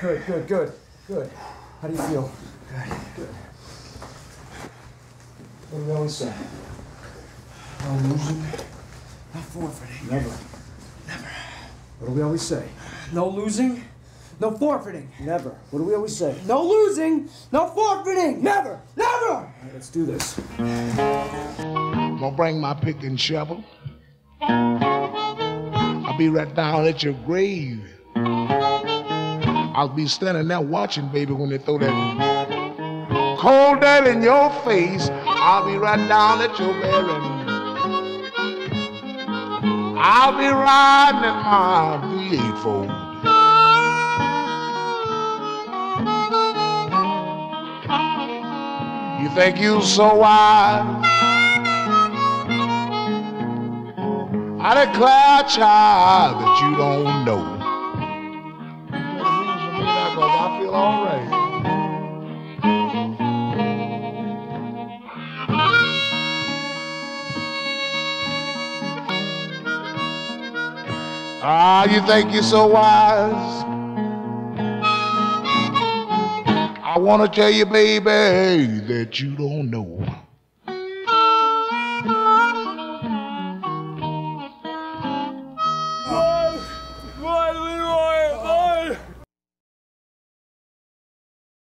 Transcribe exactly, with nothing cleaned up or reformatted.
Good, good, good, good. How do you feel? Good, good. What do we always say? No losing, no forfeiting. Never. Never. What do we always say? No losing, no forfeiting. Never. What do we always say? No losing, no forfeiting. Never. Never. All right, let's do this. I'm gonna bring my pick and shovel. I'll be right down at your grave. I'll be standing there watching, baby, when they throw that cold dirt in your face. I'll be right down at your burying. I'll be riding in my V eight Ford. You think you so wise? I declare, child, that you don't know. I feel all right. Ah, you think you're so wise? I want to tell you, baby, that you don't know.